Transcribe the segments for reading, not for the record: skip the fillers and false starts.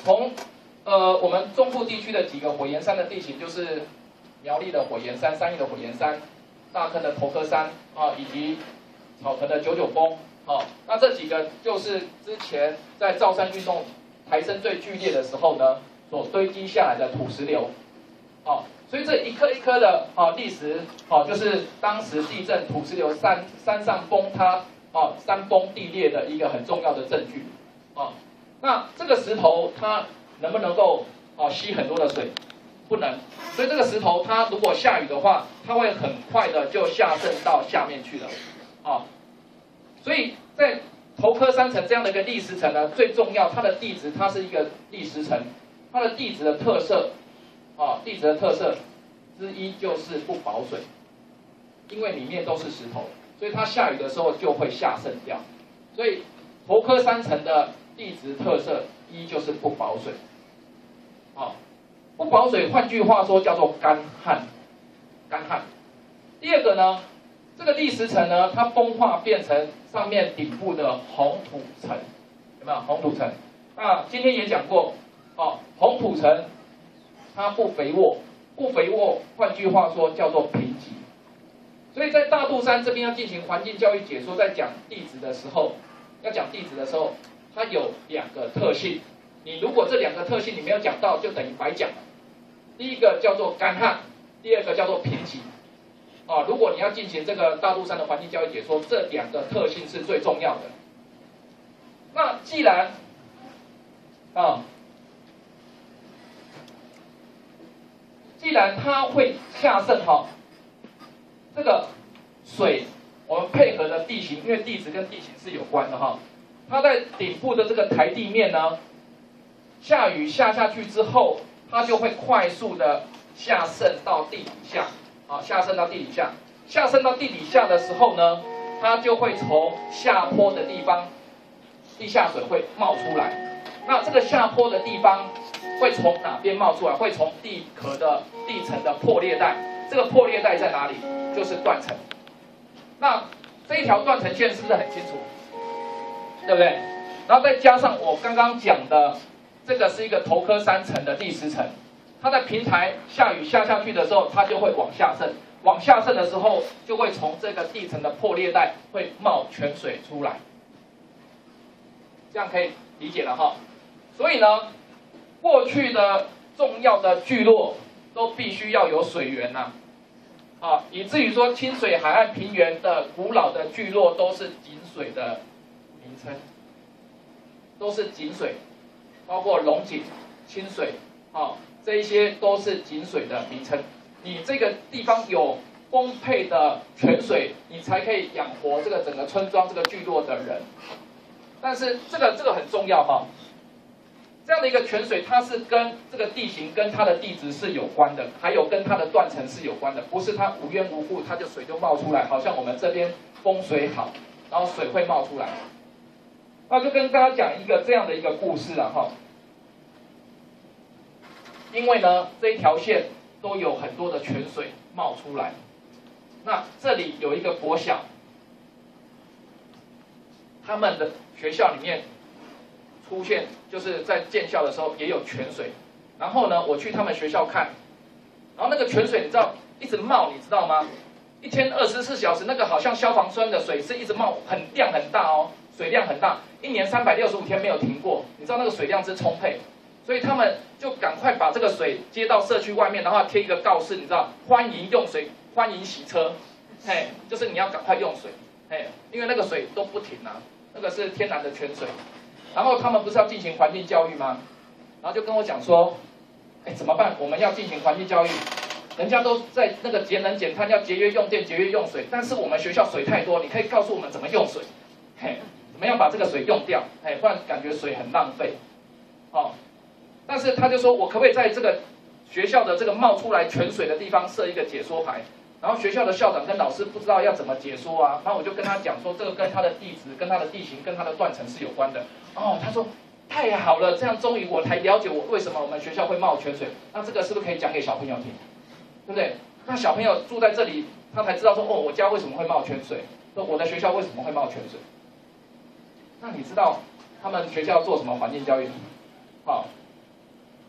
从我们中部地区的几个火焰山的地形，就是苗栗的火焰山、三义的火焰山、大坑的头科山啊，以及草屯的九九峰。那这几个就是之前在造山运动抬升最剧烈的时候呢，所堆积下来的土石流。所以这一颗一颗的砾石，就是当时地震土石流山上崩塌，山崩地裂的一个很重要的证据。那这个石头它能不能够吸很多的水？不能。所以这个石头它如果下雨的话，它会很快的就下渗到下面去了。所以在头科山层这样的一个砾石层呢，最重要它的地质，它是一个砾石层，它的地质的特色。地质的特色之一就是不保水，因为里面都是石头，所以它下雨的时候就会下渗掉。所以头科山层的地质特色一就是不保水。不保水，换句话说叫做干旱。干旱。第二个呢，这个砾石层呢，它风化变成上面顶部的红土层，有没有红土层？那今天也讲过，红土层。它不肥沃，不肥沃，换句话说叫做贫瘠。所以在大肚山这边要进行环境教育解说，在讲地质的时候，它有两个特性。你如果这两个特性你没有讲到，就等于白讲了。第一个叫做干旱，第二个叫做贫瘠。如果你要进行这个大肚山的环境教育解说，这两个特性是最重要的。那既然它会下渗这个水我们配合的地形，因为地质跟地形是有关的它在顶部的这个台地面呢，下雨下去之后，它就会快速的下渗到地底下，下渗到地底下。下渗到地底下的时候呢，它就会从下坡的地方，地下水会冒出来。那这个下坡的地方会从哪边冒出来？会从地壳的地层的破裂带。这个破裂带在哪里？就是断层。那这一条断层线是不是很清楚？对不对？然后再加上我刚刚讲的，这个是一个头科山层的砾石层，它在平台下雨下去的时候，它就会往下渗。往下渗的时候，就会从这个地层的破裂带会冒泉水出来。这样可以理解了所以呢，过去的重要的聚落都必须要有水源以至于说清水海岸平原的古老的聚落都是井水的名称，都是井水，包括龙井、清水这一些都是井水的名称。你这个地方有丰沛的泉水，你才可以养活这个整个村庄、这个聚落的人。但是这个很重要这样的一个泉水，它是跟这个地形、跟它的地质是有关的，还有跟它的断层是有关的，不是它无缘无故它就水就冒出来，好像我们这边风水好，然后水会冒出来。那就跟大家讲一个这样的一个故事因为呢这一条线都有很多的泉水冒出来，那这里有一个国小，他们的学校里面出现，就是在建校的时候也有泉水。然后呢，我去他们学校看，然后那个泉水你知道一直冒，你知道吗？一天24小时，那个好像消防栓的水是一直冒，量很大水量很大，一年365天没有停过。你知道那个水量之充沛，所以他们就赶快把这个水接到社区外面，然后贴一个告示，你知道，欢迎用水，欢迎洗车，就是你要赶快用水，因为那个水都不停那个是天然的泉水。然后他们不是要进行环境教育吗？然后就跟我讲说，怎么办？我们要进行环境教育，人家都在那个节能减碳，要节约用电、节约用水，但是我们学校水太多，你可以告诉我们怎么用水，怎么样把这个水用掉，不然感觉水很浪费，但是他就说我可不可以在这个学校的这个冒出来泉水的地方设一个解说牌？然后学校的校长跟老师不知道要怎么解说然后我就跟他讲说，这个跟他的地质、跟他的地形、跟他的断层是有关的。他说太好了，这样终于我才了解为什么我们学校会冒泉水。那这个是不是可以讲给小朋友听？对不对？那小朋友住在这里，他才知道说，我家为什么会冒泉水？说我的学校为什么会冒泉水？那你知道他们学校做什么环境教育？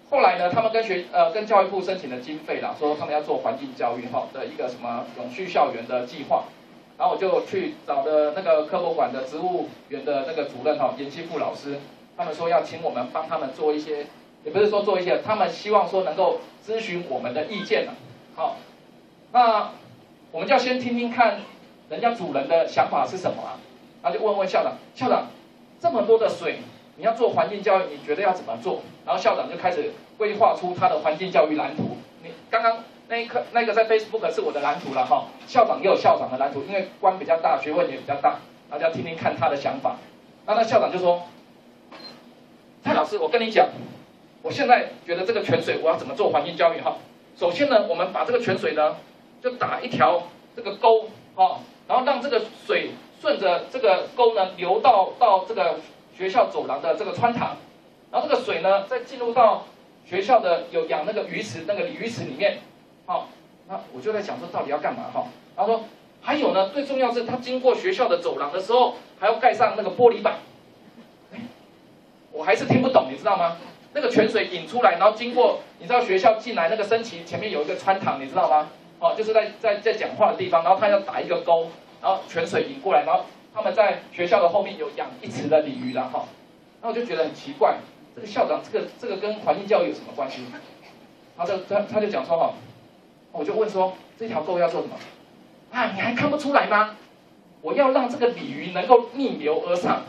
后来呢，他们跟教育部申请了经费啦，说他们要做环境教育的一个什么永续校园的计划，然后我就去找了那个科博馆的植物园的那个主任严新富老师，他们说要请我们帮他们做一些，也不是说做一些，他们希望说能够咨询我们的意见了。好，那我们就要先听听看人家主人的想法是什么啊，然后就问问校长，校长这么多的水。你要做环境教育，你觉得要怎么做？然后校长就开始规划出他的环境教育蓝图。你刚刚那个在 Facebook 是我的蓝图了哈，校长也有校长的蓝图，因为官比较大，学问也比较大，大家听听看他的想法。那校长就说：“蔡老师，我跟你讲，我现在觉得这个泉水我要怎么做环境教育哈？首先呢，我们把这个泉水呢就打一条这个沟哈，然后让这个水顺着这个沟呢流到这个。”学校走廊的这个穿堂，然后这个水呢，再进入到学校的有养那个鱼池、那个鲤鱼池里面，好，那我就在想说到底要干嘛哈？然后说还有呢，最重要是它经过学校的走廊的时候，还要盖上那个玻璃板。我还是听不懂，你知道吗？那个泉水引出来，然后经过，你知道学校进来那个升旗前面有一个穿堂，你知道吗？哦，就是在讲话的地方，然后他要打一个沟，然后泉水引过来，然后。他们在学校的后面有养一池的鲤鱼啦哈，那我就觉得很奇怪，这个校长这个跟环境教育有什么关系？然后他就讲说哈，我就问说这条沟要做什么？啊，你还看不出来吗？我要让这个鲤鱼能够逆流而上。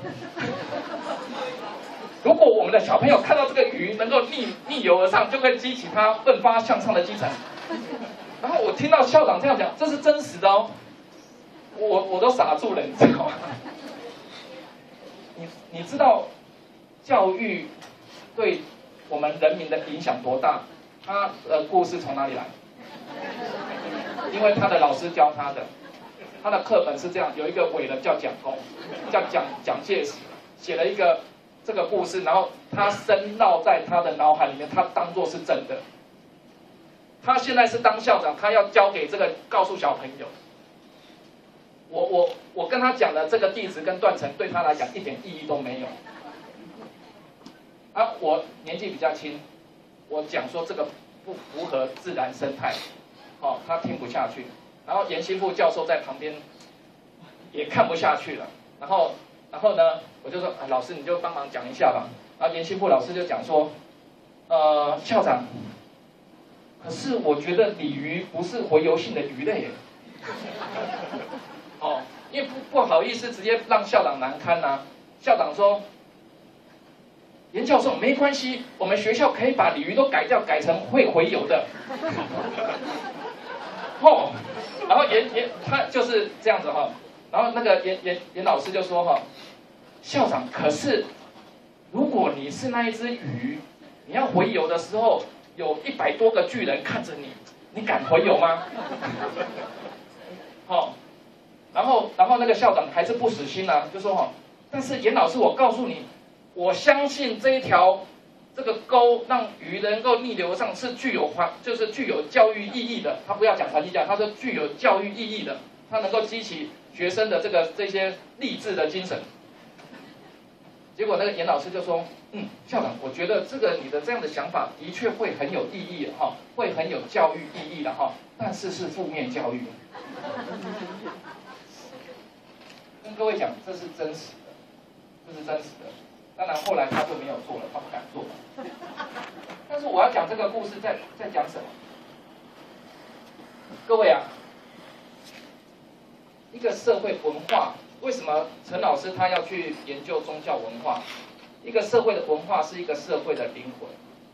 如果我们的小朋友看到这个鱼能够逆流而上，就会激起他奋发向上的精神。然后我听到校长这样讲，这是真实的哦。我都傻住了，你知道吗？你知道教育对我们人民的影响多大？他的故事从哪里来？因为他的老师教他的，他的课本是这样，有一个伟人叫蒋公，叫蒋介石，写了一个这个故事，然后他深烙在他的脑海里面，他当作是真的。他现在是当校长，他要教给告诉小朋友。我跟他讲的这个地址跟断层对他来讲一点意义都没有。啊，我年纪比较轻，我讲说这个不符合自然生态，他听不下去。然后严新富教授在旁边也看不下去了。然后呢，我就说老师你就帮忙讲一下吧。然后严新富老师就讲说，校长，可是我觉得鲤鱼不是洄游性的鱼类耶。因为不好意思直接让校长难堪呐。校长说：“严教授没关系，我们学校可以把鲤鱼都改掉，改成会洄游的。”然后他就是这样子哈。然后那个严老师就说哈，校长，可是如果你是那一只鱼，你要洄游的时候，有100多个巨人看着你，你敢洄游吗？然后那个校长还是不死心啊，就说但是严老师，我告诉你，我相信这个沟让鱼能够逆流上是具有教育意义的。他不要讲环境教育，他说具有教育意义的，他能够激起学生的这些励志的精神。结果那个严老师就说，校长，我觉得你的这样的想法的确会很有意义会很有教育意义的但是是负面教育。跟各位讲，这是真实的，当然后来他就没有做了，他不敢做了。但是我要讲这个故事在讲什么？各位啊，一个社会文化，为什么陈老师他要去研究宗教文化？一个社会的文化是一个社会的灵魂。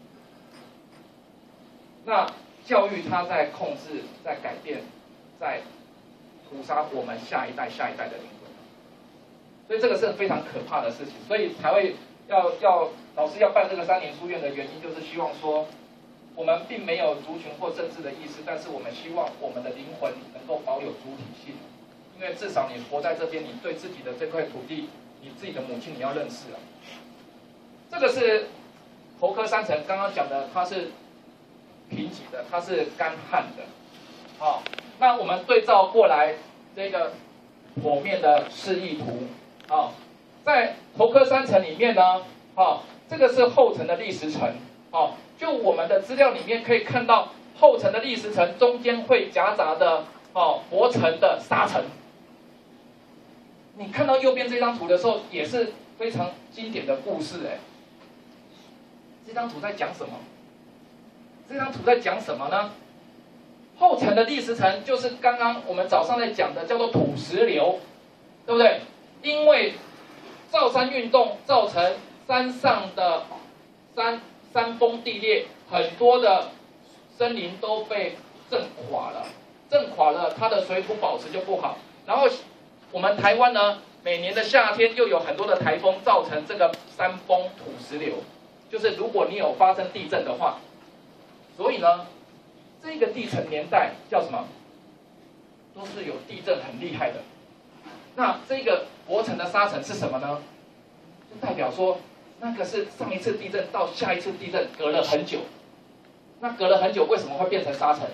那教育它在控制，在改变，在屠杀我们下一代的灵魂。所以这个是非常可怕的事情，所以才会老师要办这个3年书院的原因，就是希望说，我们并没有族群或政治的意思，但是我们希望我们的灵魂能够保有主体性，因为至少你活在这边，你对自己的这块土地，你自己的母亲你要认识啊。这个是头科3层，刚刚讲的它是贫瘠的，它是干旱的，那我们对照过来这个剖面的示意图。在头科3层里面呢，这个是后层的砾石层， 好，就我们的资料里面可以看到后层的砾石层中间会夹杂的薄层的沙层。你看到右边这张图的时候，也是非常经典的故事哎。这张图在讲什么？这张图在讲什么呢？后层的砾石层就是刚刚我们早上在讲的，叫做土石流，对不对？因为造山运动造成山上的山崩地裂，很多的森林都被震垮了，它的水土保持就不好。然后我们台湾呢，每年的夏天又有很多的台风，造成这个山崩土石流。就是如果你有发生地震的话，所以呢，这个地层年代叫什么？都是有地震很厉害的。那这个薄层的沙层是什么呢？就代表说，那个是上一次地震到下一次地震隔了很久。那隔了很久，为什么会变成沙层？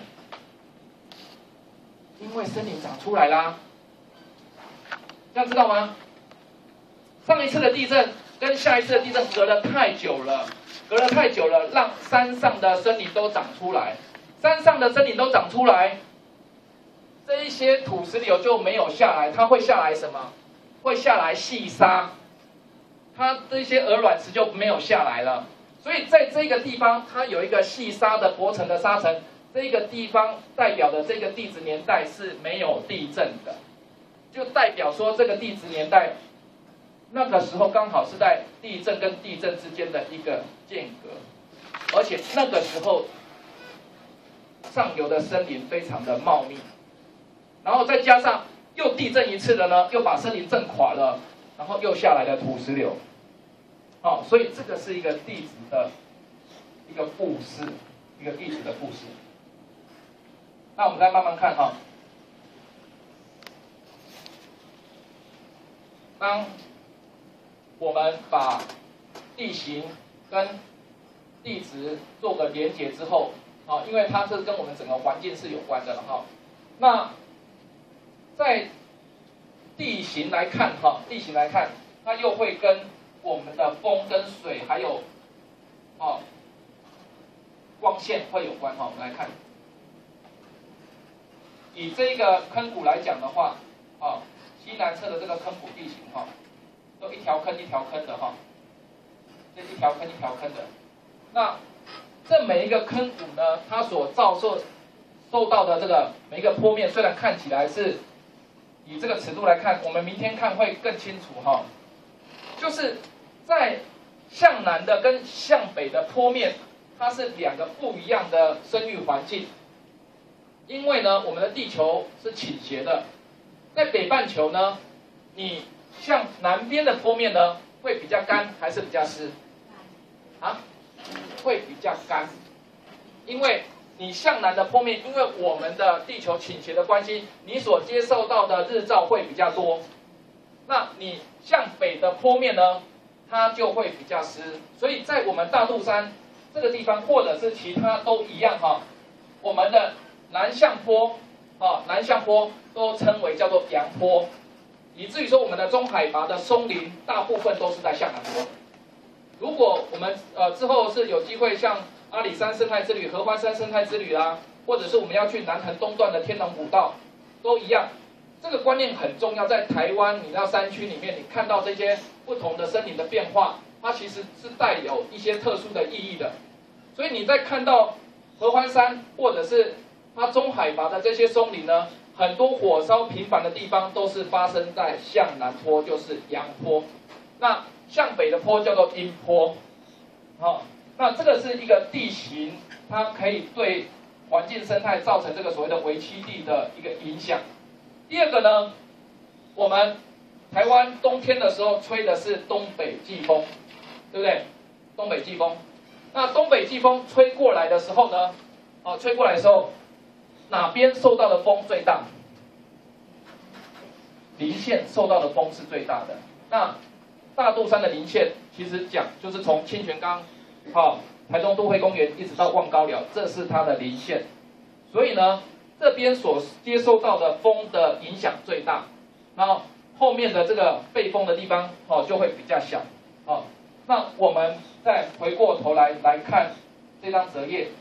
因为森林长出来啦。这样知道吗？上一次的地震跟下一次的地震隔了太久了，让山上的森林都长出来。山上的森林都长出来，这一些土石流就没有下来，它会下来什么？会下来细沙，它这些鹅卵石就没有下来了。所以在这个地方，它有一个细沙的薄层的沙层，这个地方代表的这个地质年代是没有地震的，就代表说这个地质年代那个时候刚好是在地震跟地震之间的一个间隔，而且那个时候上游的森林非常的茂密，然后再加上又地震一次的呢，又把森林震垮了，然后又下来的土石流，所以这个是一个地质的一个故事，一个地质的故事。那我们再慢慢看哈，当我们把地形跟地质做个连结之后，因为它是跟我们整个环境是有关的了哈。那在地形来看它又会跟我们的风跟水还有光线会有关哈。我们来看，以这个坑谷来讲的话，西南侧的这个坑谷地形都一条坑一条坑的这一条坑一条坑的。那这每一个坑谷呢，它所受到的这个每一个坡面，虽然看起来是以这个尺度来看，我们明天看会更清楚哈。就是在向南的跟向北的坡面，它是两个不一样的生育环境。因为呢，我们的地球是倾斜的，在北半球呢，你向南边的坡面呢，会比较干还是比较湿？会比较干，因为你向南的坡面，因为我们的地球倾斜的关系，你所接受到的日照会比较多。那你向北的坡面呢，它就会比较湿。所以在我们大肚山这个地方，或者是其他都一样我们的南向坡都称为叫做阳坡，以至于说我们的中海拔的松林大部分都是在向南坡。如果我们之后是有机会像阿里山生态之旅、合欢山生态之旅啦，或者是我们要去南横东段的天龙古道，都一样。这个观念很重要，在台湾你到山区里面，你看到这些不同的森林的变化，它其实是带有一些特殊的意义的。所以你在看到合欢山或者是它中海拔的这些松林呢，很多火烧频繁的地方都是发生在向南坡，就是阳坡。那向北的坡叫做阴坡，那这个是一个地形，它可以对环境生态造成这个所谓的微栖地的一个影响。第二个呢，我们台湾冬天的时候吹的是东北季风，对不对？东北季风，那东北季风吹过来的时候呢，哪边受到的风最大？林线受到的风是最大的。那大肚山的林线，其实讲就是从清泉岗，台中都会公园一直到望高寮，这是它的林线。所以呢，这边所接收到的风的影响最大，然后后面的这个背风的地方，就会比较小。那我们再回过头来看这张折页，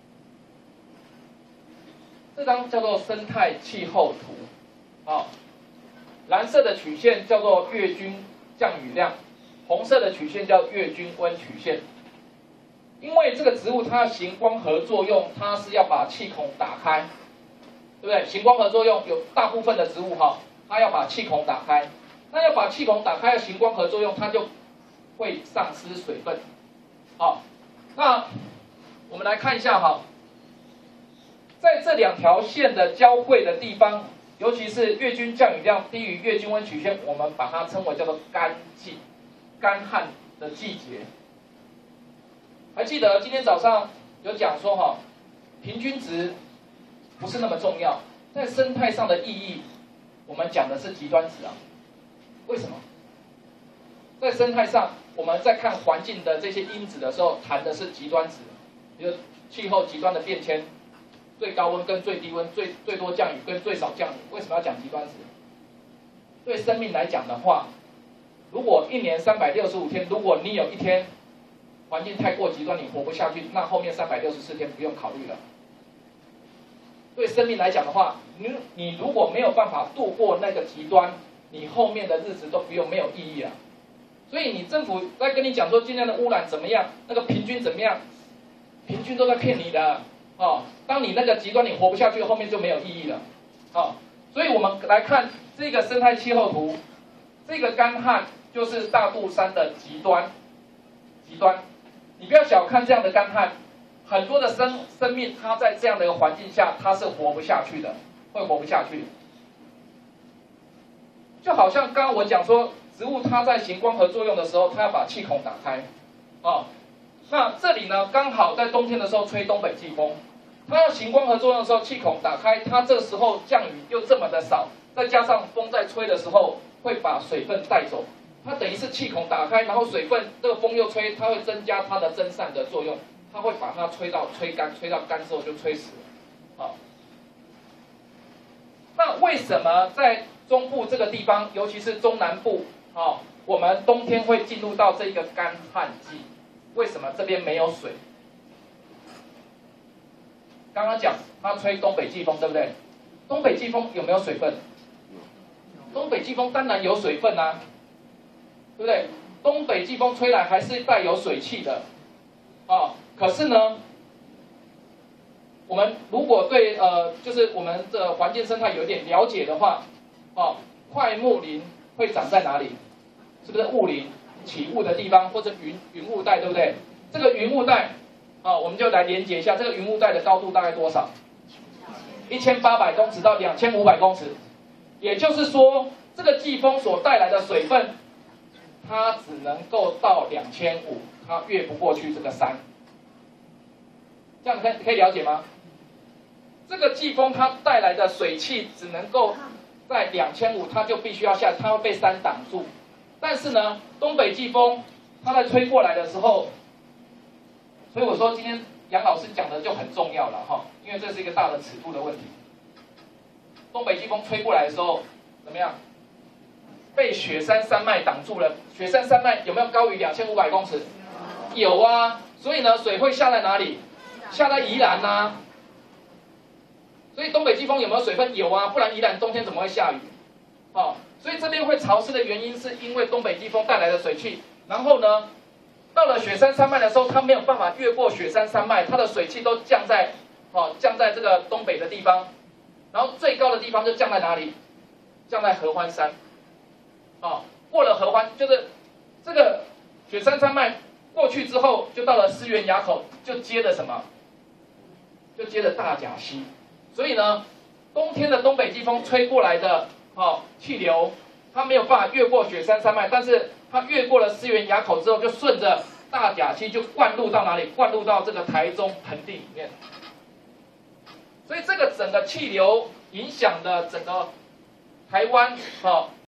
这张叫做生态气候图，蓝色的曲线叫做月均降雨量，红色的曲线叫月均温曲线。因为这个植物它行光合作用，它是要把气孔打开，对不对？行光合作用有大部分的植物它要把气孔打开，那要把气孔打开，要行光合作用，它就会丧失水分。那我们来看一下在这两条线的交汇的地方，尤其是月均降雨量低于月均温曲线，我们把它称为叫做干季、干旱的季节。还记得今天早上有讲说平均值不是那么重要，在生态上的意义，我们讲的是极端值啊。为什么？在生态上，我们在看环境的这些因子的时候，谈的是极端值，比如气候极端的变迁，最高温跟最低温，最多降雨跟最少降雨。为什么要讲极端值？对生命来讲的话，如果一年365天，如果你有一天环境太过极端，你活不下去，那后面364天不用考虑了。对生命来讲的话，你如果没有办法度过那个极端，你后面的日子都没有意义了。所以你政府在跟你讲说今天的污染怎么样，那个平均怎么样，平均都在骗你的当你那个极端你活不下去，后面就没有意义了所以我们来看这个生态气候图，这个干旱就是大肚山的极端。你不要小看这样的干旱，很多的生命它在这样的一个环境下，它是活不下去的，会活不下去。就好像刚刚我讲说，植物它在行光合作用的时候，它要把气孔打开那这里呢，刚好在冬天的时候吹东北季风，它要行光合作用的时候，气孔打开，它这时候降雨又这么的少，再加上风在吹的时候会把水分带走，它等于是气孔打开，然后水分这个风又吹，它会增加它的蒸散的作用，它会把它吹干，吹到干之后就吹死了那为什么在中部这个地方，尤其是中南部我们冬天会进入到这个干旱季？为什么这边没有水？刚刚讲它吹东北季风，对不对？东北季风有没有水分？东北季风当然有水分啊，对不对？东北季风吹来还是带有水汽的可是呢，我们如果对就是我们的环境生态有一点了解的话块木林会长在哪里？是不是雾林起雾的地方，或者云雾带，对不对？这个云雾带我们就来连接一下，这个云雾带的高度大概多少？1800公尺到2500公尺，也就是说，这个季风所带来的水分，它只能够到2500，它越不过去这个山。这样可以了解吗？这个季风它带来的水汽只能够在2500，它就必须要下，它会被山挡住。但是呢，东北季风它在吹过来的时候，所以我说今天杨老师讲的就很重要了因为这是一个大的尺度的问题。东北季风吹过来的时候怎么样？被雪山山脉挡住了。雪山山脉有没有高于2500公尺？有啊。所以呢，水会下在哪里？下在宜兰啊。所以东北季风有没有水分？有啊，不然宜兰冬天怎么会下雨？所以这边会潮湿的原因是因为东北季风带来的水汽，然后呢，到了雪山山脉的时候，它没有办法越过雪山山脉，它的水汽都降在这个东北的地方，然后最高的地方就降在哪里？降在合欢山。过了合欢，就是这个雪山山脉过去之后，就到了思源垭口，就接着什么？就接着大甲溪。所以呢，冬天的东北季风吹过来的气流，它没有办法越过雪山山脉，但是它越过了思源垭口之后，就顺着大甲溪就灌入到哪里？灌入到这个台中盆地里面。所以这个整个气流影响的整个台湾